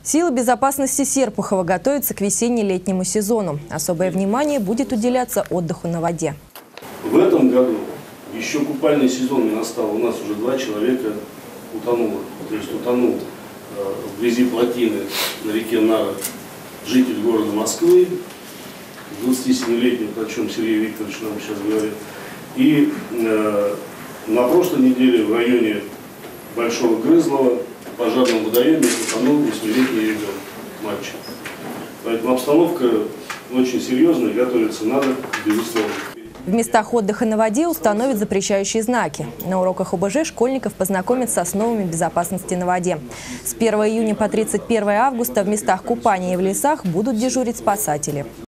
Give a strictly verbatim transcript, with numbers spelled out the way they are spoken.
Силы безопасности Серпухова готовятся к весенне-летнему сезону. Особое внимание будет уделяться отдыху на воде. В этом году еще купальный сезон не настал. У нас уже два человека утонуло. То есть утонул э, вблизи плотины на реке Нара житель города Москвы, двадцатисемилетний, о чем Сергей Викторович нам сейчас говорит. И э, на прошлой неделе в районе Большого Грызлова в пожарном водоеме утонул восьмилетний ребенок, мальчик. Поэтому обстановка очень серьезная, готовиться надо, безусловно. В местах отдыха на воде установят запрещающие знаки. На уроках ОБЖ школьников познакомят с основами безопасности на воде. С первого июня по тридцать первое августа в местах купания и в лесах будут дежурить спасатели.